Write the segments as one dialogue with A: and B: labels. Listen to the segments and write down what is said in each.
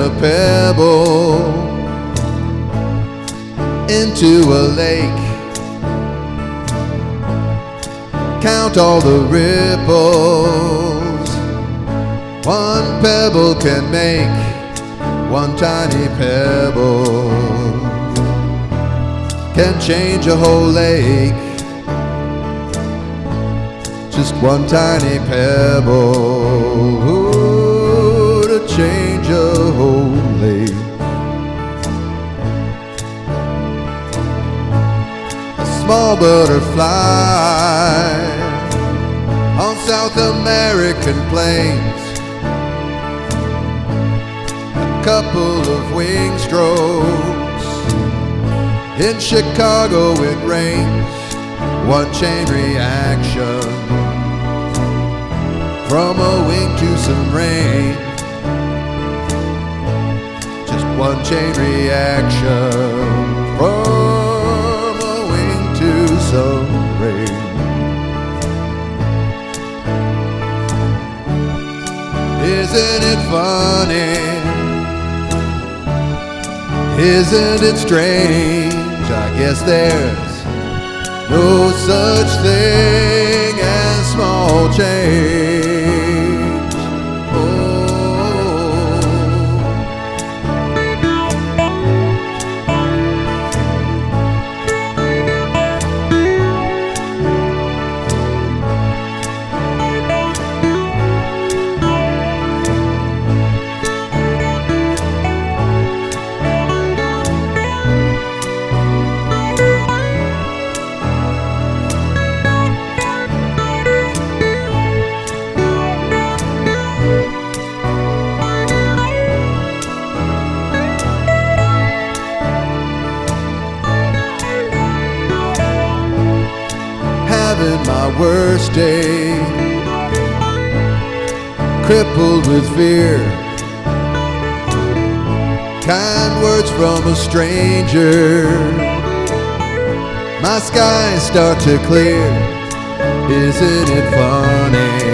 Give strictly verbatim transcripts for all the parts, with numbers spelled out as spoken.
A: a pebble into a lake. Count all the ripples one pebble can make. One tiny pebble can change a whole lake. Just one tiny pebble, ooh, to change a whole lake. A small butterfly on South American plains. A couple of wing strokes in Chicago it rains. One chain reaction from a wing to some rain. Just one chain reaction from a wing to some rain. Isn't it funny? Isn't it strange? I guess there's no such thing as small change. Having my worst day, crippled with fear. Kind words from a stranger, my skies start to clear. Isn't it funny?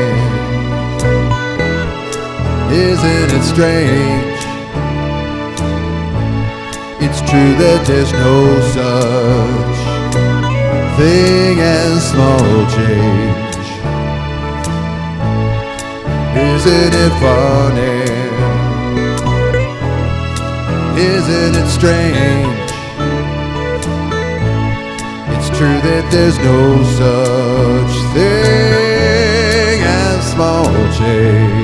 A: Isn't it strange? It's true that there's no such thing as small change. Isn't it funny? Isn't it strange? It's true that there's no such thing as small change.